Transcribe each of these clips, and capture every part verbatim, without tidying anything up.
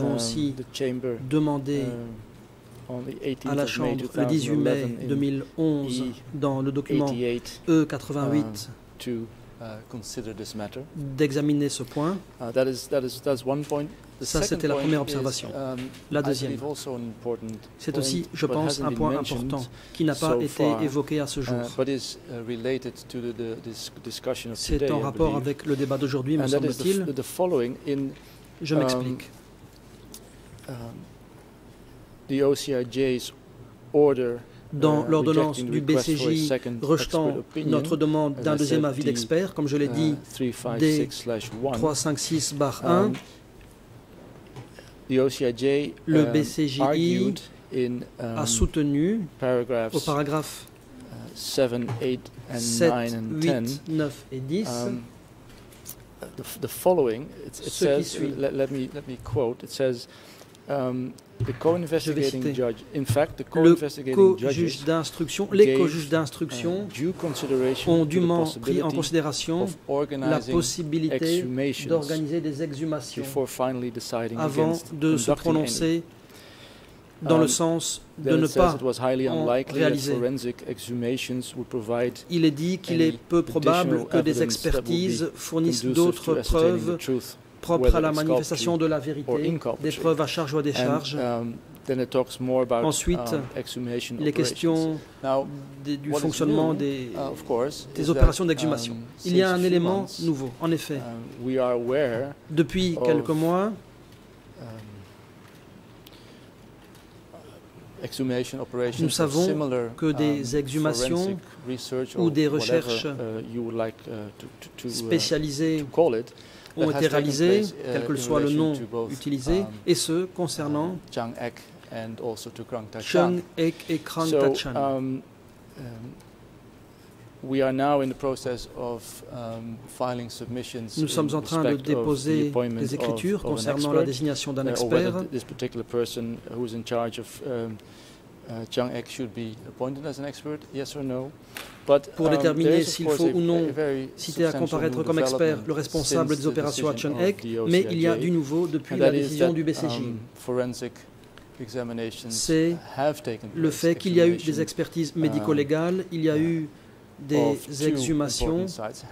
avons um, aussi the chamber demandé um, à la Chambre le dix-huit mai deux mille onze dans le document E quatre-vingt-huit d'examiner ce point. Ça, c'était la première observation. La deuxième, c'est aussi, je pense, un point important qui n'a pas été évoqué à ce jour. C'est en rapport avec le débat d'aujourd'hui, me semble-t-il. Je m'explique. Dans l'ordonnance du B C J rejetant notre demande d'un deuxième avis d'expert, comme je l'ai dit, D trois cent cinquante-six barre un, le B C J I a soutenu au paragraphe sept, huit, neuf et dix ce qui suit. Um, the co-investigating judge, in fact, the co-investigating judges, d'instruction, les co-juges d'instruction uh, ont dûment pris en considération la possibilité d'organiser des exhumations avant de se prononcer dans um, le sens de ne pas en réaliser. Il est dit qu'il est peu probable que des expertises fournissent d'autres preuves propres à la manifestation de la vérité, des preuves à charge ou à décharge. Um, Ensuite, um, les questions des, du fonctionnement des, uh, des opérations d'exhumation. Um, Il y a un élément months, nouveau. En effet, um, depuis of, quelques mois, nous savons que des exhumations ou des recherches spécialisées ont été réalisées, quel que soit le nom utilisé, et ce concernant Chang Ek et Krang Tachan. Nous sommes en train de déposer des écritures concernant la désignation d'un expert. Pour déterminer s'il faut ou non citer à comparaître comme expert le responsable des opérations à Chang Ek, mais il y a du nouveau depuis la décision du B C J. C'est le fait qu'il y a eu des expertises médico-légales, il y a eu des exhumations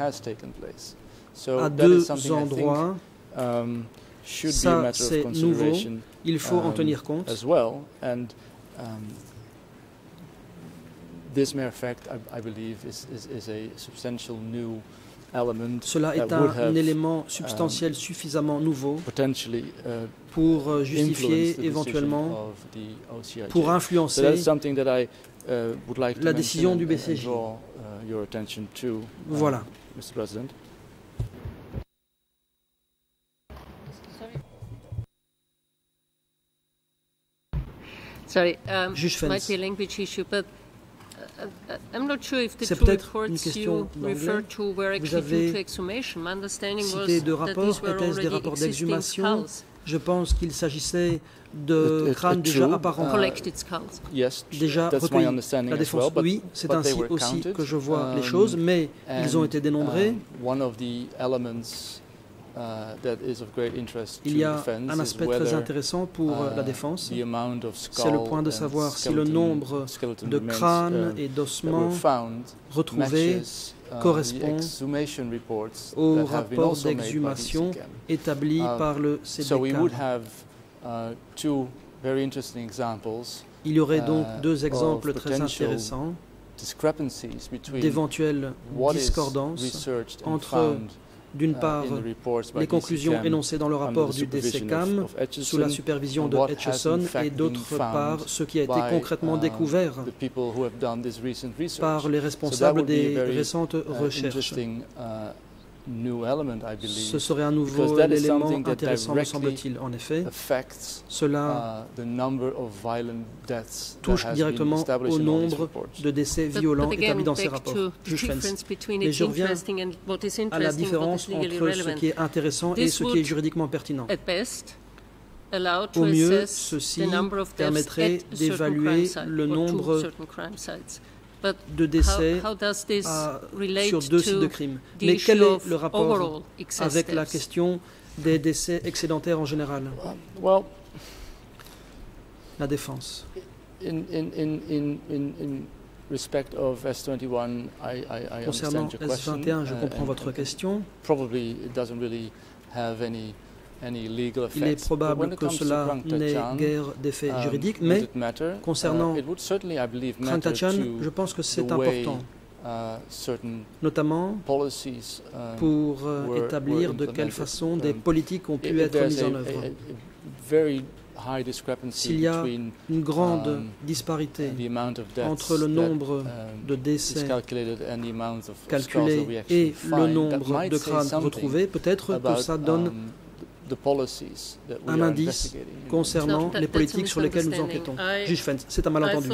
à deux endroits. Ça, c'est nouveau. Il faut en tenir compte. Cela est un élément substantiel suffisamment nouveau pour justifier éventuellement, pour influencer la décision du B C J. Voilà. Sorry, um, Juge might be a language issue, but uh, I'm not sure if the C'est two peut-être une reports question you referred to were Vous actually due to avez exhumation. My understanding was cité deux that rapports, these were étaient-ce des already rapports existing d'exhumation? skulls, Je pense qu'il s'agissait de crânes déjà apparents, collected skulls. déjà recueillis. La défense, oui, c'est ainsi aussi que je vois les choses, mais ils ont été dénombrés. Il y a un aspect très intéressant pour la défense, c'est le point de savoir si le nombre de crânes et d'ossements retrouvés correspond au rapport d'exhumation établi par le C D K. Il y aurait donc deux exemples très intéressants d'éventuelles discordances entre, d'une part, les conclusions énoncées dans le rapport du D C C A M sous la supervision de Etcheson et d'autre part ce qui a été concrètement découvert par les responsables des récentes recherches. Ce serait un nouveau élément intéressant, me semble-t-il. En effet, cela touche directement au nombre de décès violents établis dans ces rapports. Mais je reviens à la différence entre ce qui est intéressant et ce qui est juridiquement pertinent. Au mieux, ceci permettrait d'évaluer le nombre de décès à, sur deux sites de crime. Mais quel est le rapport avec la question des décès excédentaires en général? La défense. in, in, in, in, in, in respect of S twenty-one, I, I, I Concernant understand your S vingt et un, je question, comprends uh, votre and question. Probably it doesn't really have any, any legal effects. Il est probable que cela n'ait guère d'effet um, juridique, mais matter, concernant uh, it would certainly, I believe, Krang Tachan, je pense que c'est important, uh, notamment policies, um, pour euh, were, établir were de quelle façon des um, politiques ont pu être mises en œuvre. S'il y a une grande um, disparité deaths, entre le nombre that, um, de décès of calculés et le nombre de crânes retrouvés, peut-être que ça donne um, un indice concernant les politiques sur lesquelles nous enquêtons. Juge Fentz, c'est un malentendu.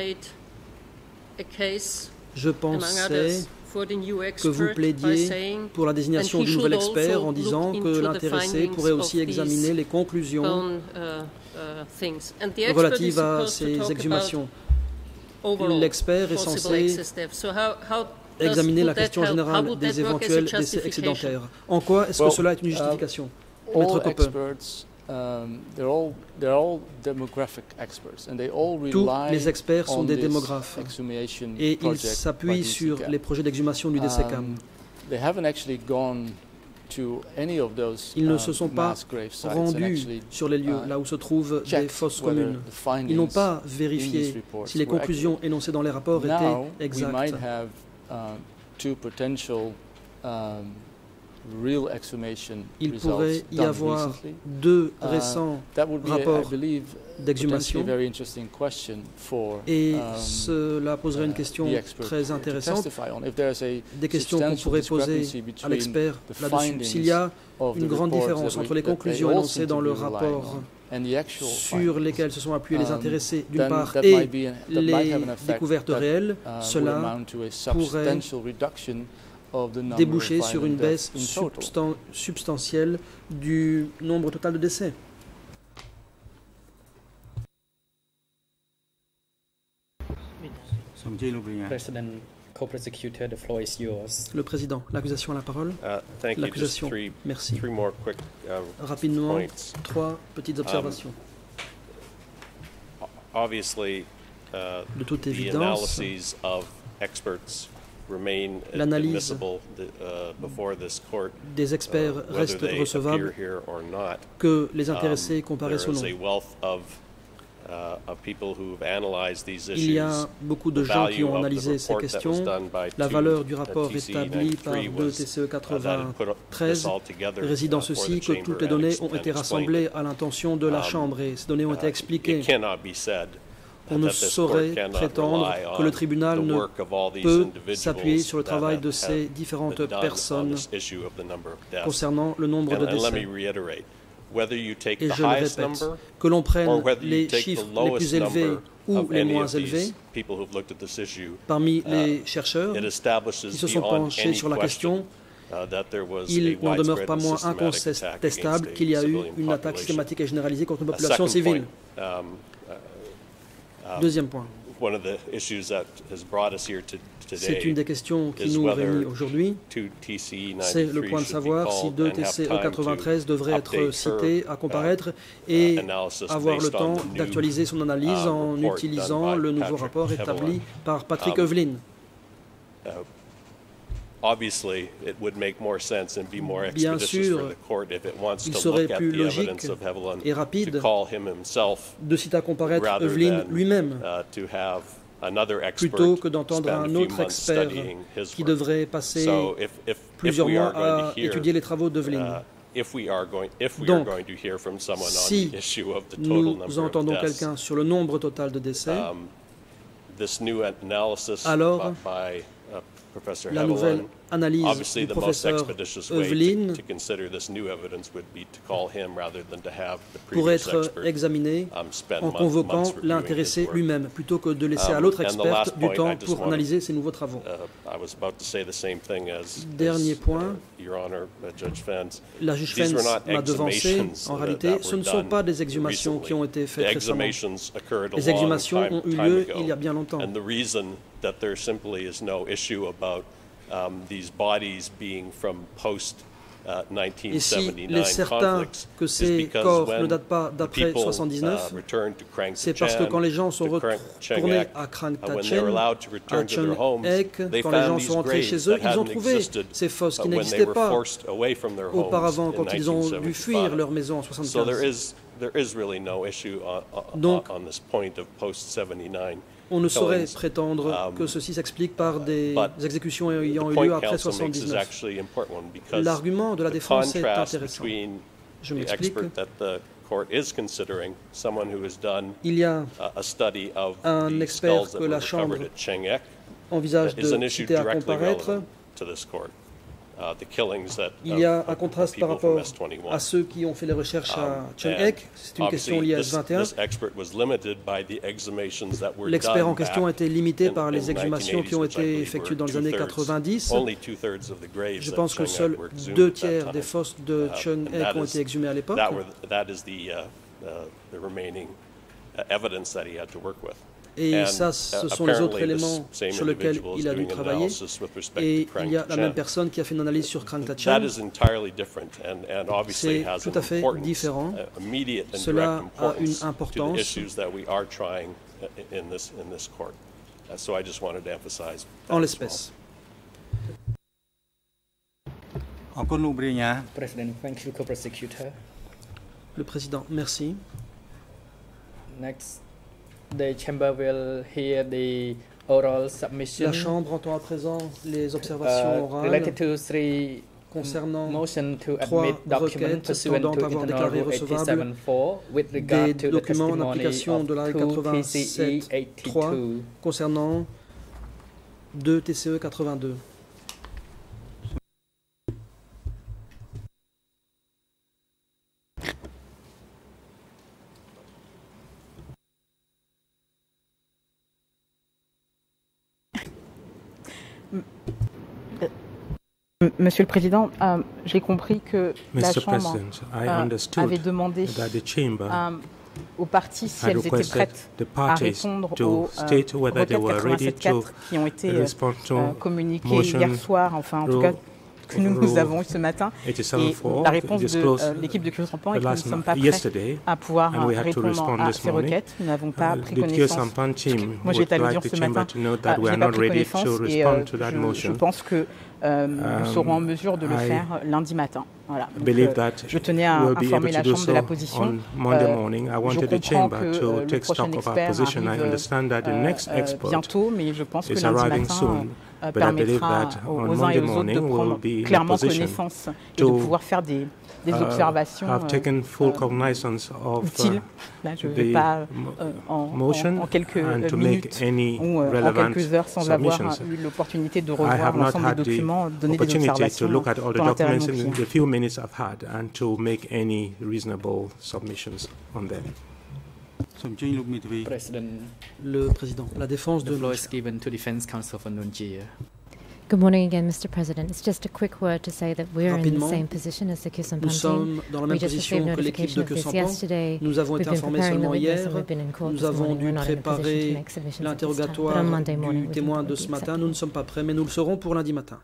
Je pensais que vous plaidiez pour la désignation du nouvel expert en disant que l'intéressé pourrait aussi examiner les conclusions relatives à ces exhumations. L'expert est censé examiner la question générale des éventuels décès excédentaires. En quoi est-ce que cela est une justification, Maître Koppe? Um, they're all, they're all demographic experts, and they all Tous rely les experts sont on des this démographes exhumation et ils project s'appuient by sur D C C A. les projets d'exhumation du D C C A M. Um, they haven't actually gone to any of those, Ils ne um, se sont pas mass grave sites and rendus actually, sur les lieux uh, là où se trouvent des checked fosses whether communes. the findings Ils n'ont pas in vérifié these reports si les were conclusions accurate. énoncées dans les rapports Now, étaient we exactes. might have uh, two potential um, real exhumation Il results pourrait y done avoir recently. deux Uh, récents that would be, rapports I believe, d'exhumation. potentially a very interesting question for, Et um, cela poserait une question uh, the expert très to intéressante, testify on. If there's a des questions qu'on substantial pourrait poser discrepancy à between l'expert the là-dessus. findings S'il y a of une the grande reports différence that we- entre les that they conclusions all énoncées seem dans to le be relying rapport on, and the actual sur findings, lesquels se sont appuyés les um, intéressés d'une then part that et might be- that might les have an effect découvertes that, réelles, uh, would cela amount to a pourrait substantial reduction of the number déboucher of sur une violent baisse deaths in total. substan- substantielle du nombre total de décès. President, co-prosecutor, the floor is yours. Le président, l'accusation a la parole. Uh, thank you. Just L'accusation, three, merci. three more quick uh, Rapidement, points. trois petites observations. Obviously, uh, De toute the évidence, analyses of experts remain l'analyse admissible uh, before this court, des experts uh, reste whether they recevable, appear here or not. que les intéressés Um, comparaissent ou there non. is a wealth of, uh, of people who've analyzed these Il y a issues. beaucoup de The gens qui value ont of the analysé ces report that was questions. done by La two, valeur du uh, rapport T C établi par ninety-three deux was, T C E uh, that it put quatre-vingt-treize this all together, réside en uh, for ceci the que chamber toutes les and données ex- ont and été explained rassemblées it. à l'intention de la Um, Chambre et ces données ont été Uh, expliquées. it cannot be said On ne that this saurait court cannot prétendre rely que le on tribunal the ne work of all these peut individuals s'appuyer sur le that travail have- de have ces différentes been done on personnes this issue of the number of deaths. concernant le nombre And- de and let décès. me reiterate, whether you take Et the je le highest répète, number que l'on prenne or whether you les take the chiffres les lowest plus élevés number ou of les any moins of these élevés people who've looked at this issue, parmi uh, les chercheurs it establishes qui se sont beyond penchés any sur la question, question uh, that there was il a n'en demeure widespread pas and moins systematic attack incontestable against qu'il y a a eu civilian une attaque population. systématique et généralisée contre une A population second civile. point, um, uh, Deuxième point, one of the issues that has brought us here to, c'est today une des questions qui is nous whether réunit aujourd'hui. two T C C'est le ninety-three point de should be savoir si called deux and T have C E time to quatre-vingt-treize devraient être update cités her, à uh, comparaître uh, et analysis avoir le based on temps the new, d'actualiser son analyse uh, en report utilisant done by le nouveau Patrick rapport Evelyn. établi par Patrick Um, Evelyn. Uh, Obviously, it would make more sense and be more Bien expeditious sûr, for the court if it wants il to serait look at plus the logique evidence of Evelyn et rapide to call him himself de citer à comparaître rather Evelyn than lui-même uh, to have another expert plutôt que d'entendre spend a un few autre months expert studying his qui work. devrait passer So if, if, if plusieurs we mois are going à to hear, étudier les travaux d'Evelyn. uh, if we are going, if we Donc, are going to hear from someone si on the issue of the total nous number entendons of deaths, quelqu'un sur le nombre total de décès, um, this new analysis Alors, by, by uh, Professor la nouvelle Haviland, analyse obviously du the most professeur expeditious way Evelyn to, to consider this new evidence would be to call him rather than to have the pourrait previous être expert examinée um, spend en month- convoquant months reviewing l'intéressé his work. lui-même, plutôt que de laisser à Um, l'autre and the expert last du point, temps I just pour wanted- analyser ses nouveaux travaux. Uh, I was about to say the same thing as, Dernier as, point. uh, Your Honor, uh, Judge Fentz. La juge These were Fentz not m'a devancé. exhumations En that- réalité, that ce were ne sont done pas des exhumations qui ont recently. été faites The récemment. exhumations occurred a Les long exhumations time- ont eu time lieu ago. il y a bien longtemps. And the reason that there simply is no issue about um, these bodies being from post Et s'il est certain que ces corps ne datent pas d'après soixante-dix-neuf, c'est parce que quand les gens sont retournés à Krang Tachem, à Cheng-Ek, quand les gens sont rentrés chez eux, ils ont trouvé ces fosses qui n'existaient pas auparavant quand ils ont dû fuir leur maison en soixante-quinze. Donc, on ne saurait prétendre que ceci s'explique par des exécutions ayant eu lieu après soixante-dix-neuf. L'argument de la défense est intéressant. Je m'explique. Il y a un expert que la Chambre envisage de citer à comparaître. Il y a un contraste par rapport à ceux qui ont fait les recherches à Cheng-Ek. C'est une question liée à S vingt et un. L'expert en question a été limité par les exhumations qui ont été effectuées dans les années quatre-vingt-dix. Je pense que seuls deux tiers des fosses de Cheng-Ek ont été exhumées à l'époque. Et ça, ce sont les autres éléments sur lesquels il a dû travailler. Et il y a la même personne qui a fait une analyse sur Krang Tachem. C'est tout à fait différent. Cela a une importance. En l'espèce. Le président, merci. Next. The chamber will hear the oral submission. La Chambre entend à présent les observations orales concernant trois requêtes tendant à avoir déclaré recevables des documents en application de la règle quatre-vingt-sept trois concernant deux T C E quatre-vingt-deux. Monsieur le Président, euh, j'ai compris que la Chambre euh, avait demandé euh, aux parties si elles étaient prêtes à répondre aux euh, requêtes quatre-vingt-sept quatre qui ont été euh, communiquées hier soir, enfin en tout cas que nous, nous avons eu ce matin. Et la réponse de euh, l'équipe de Chris Rampan est que nous ne sommes pas prêts à pouvoir répondre à ces requêtes. Nous n'avons pas pris connaissance. Moi, j'ai été à l'audience ce matin. Je n'ai pas pris connaissance et euh, je, je pense que euh, nous serons en mesure de le faire lundi matin. Voilà. Donc, euh, je tenais à informer la Chambre de la position. Euh, je comprends que euh, le prochain expert arrive euh, euh, bientôt, mais je pense que lundi matin euh, permettra aux, aux uns et aux autres de prendre clairement connaissance et de pouvoir faire des, des observations euh, utiles. Là, je ne vais pas euh, en, en, en quelques minutes ou euh, en quelques heures sans avoir eu l'opportunité de revoir l'ensemble des documents, donner des observations dans l'intérêt de nos clients. minutes I've had and to make any reasonable submissions on them. Le président, la défense de Good morning again, Mister President. It's just a quick word to say that we're in the same position as the Kyusampan team. We just received notification of this yesterday. Nous avons été informés seulement hier. Nous avons dû préparer l'interrogatoire du témoin de ce matin. Nous ne sommes pas prêts, mais nous le serons pour lundi matin.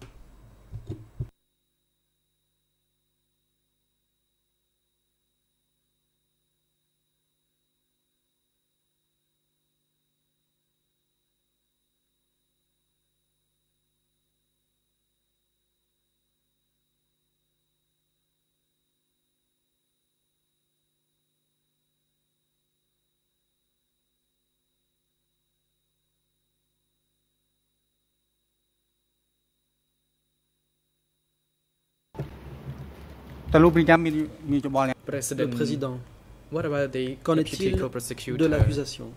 Le président, qu'en est-il de l'accusation?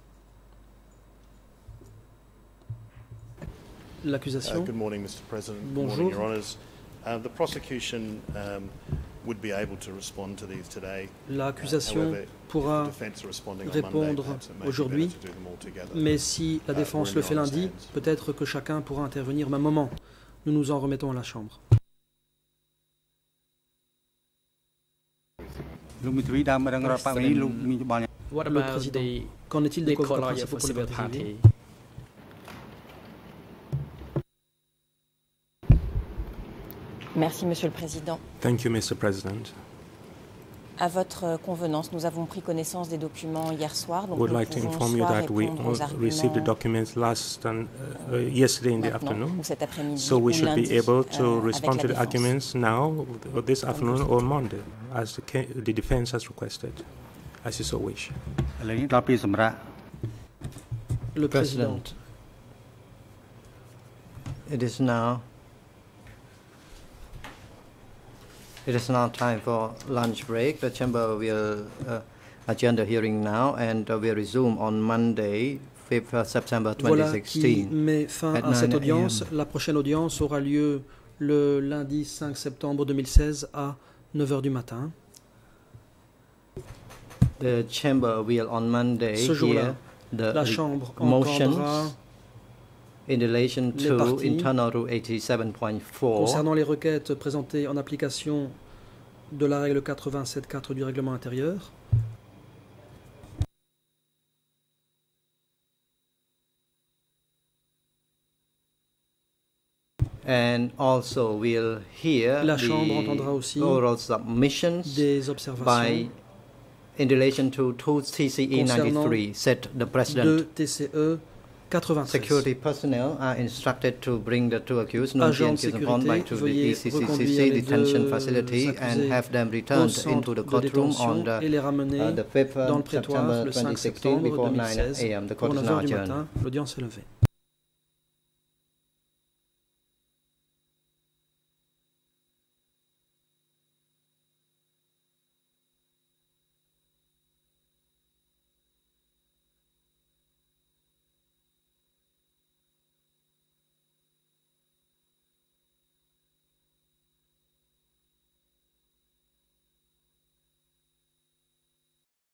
L'accusation. Good morning, Mister President. Bonjour. Good morning, Your Honours. Uh, the prosecution um, would be able to respond to these today. L'accusation pourra répondre aujourd'hui, mais si la défense le fait lundi, peut-être que chacun pourra intervenir au même moment. Nous nous en remettons à la Chambre. Le président, qu'en est-il des causes principaux pour le verdict? Merci, Monsieur le Président. Thank you, Mister President. À votre convenance, nous avons pris connaissance des documents hier soir. Donc would nous like to pouvons inform you soit that we répondre aux received the arguments documents last and, uh, yesterday in the maintenant, afternoon. ou cet après-midi, So we ou should lundi, be able to euh, respond avec to la the défense. arguments now, or this afternoon or Monday, as the, ca- the defense has requested, as you so wish. Le Président. It is now It is now time for lunch break. The chamber will uh, adjourn the hearing now and uh, will resume on Monday, fifth of September twenty sixteen. Voilà qui met fin à cette audience. La prochaine audience aura lieu le lundi cinq septembre deux mille seize à neuf heures du matin. The chamber will on Monday Ce jour-là, the la Chambre motions entendra in relation les to parties internal rule eighty-seven point four concernant les requêtes présentées en application de la règle quatre-vingt-sept point quatre du règlement intérieur. And also we'll hear La Chambre the entendra aussi oral submissions des observations by in relation to two T C E ninety-three, said the President. De T C E quatre-vingt-treize. Security personnel are instructed to bring the two accused, Nunchi and Kisampon, back to the E C C C C detention facility and have them returned into the courtroom on the, uh, the fifth of September twenty sixteen before nine A M The court is now adjourned. L'audience est levée.